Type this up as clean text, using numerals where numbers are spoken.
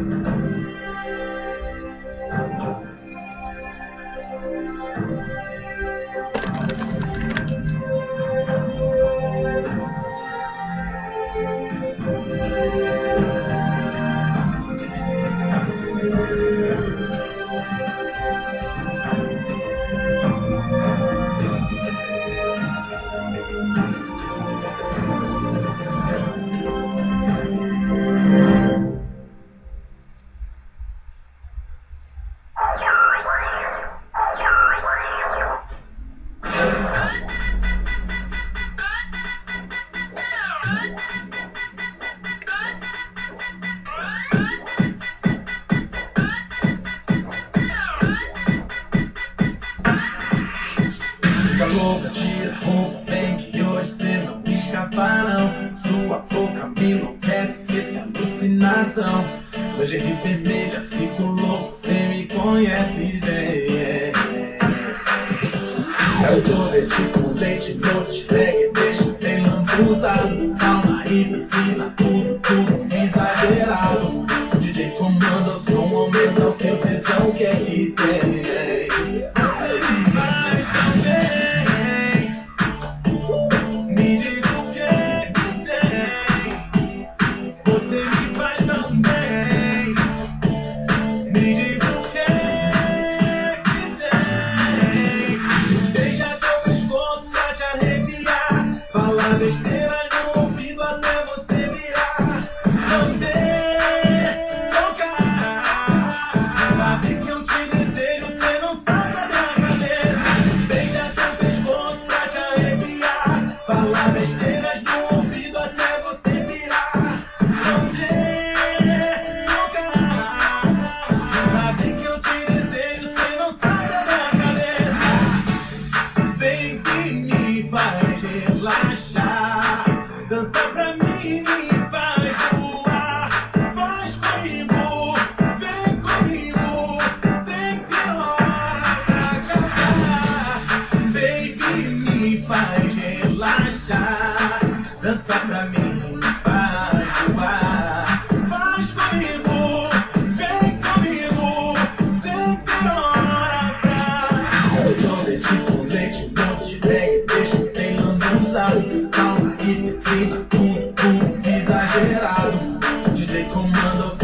Louca, tira a roupa, vem que hoje cê não escapa não. Sua boca me enlouquece, que tá alucinação. Lingerie vermelha, fico louco, cê me conhece bem. Eu tô leite com leite, doce, esfregue, deixa sem lambuza. Sauna e piscina, tudo exagerado. O DJ comanda, o som aumenta, o teu tesão quer que tem. Besteira no ouvido até você virar. Não sei tocar. Sabe que eu te desejo, você não sai da minha cabeça. Beija teu pescoço pra te arrepiar. Falar besteiras no ouvido até você virar. Não sei tocar. Sabe que eu te desejo, você não sai da minha cabeça. Vem que me faz relaxar. Dança pra mim, me faz voar. Faz comigo, vem comigo, sem ter hora pra acabar. Baby, me faz relaxar. Dança pra mim, me faz voar. Faz comigo, vem comigo, sem ter hora pra acabar. Eu tô leite, doce, esfregue, deixa sem lambuzado. Sauna e piscina, tudo exagerado. O DJ comanda o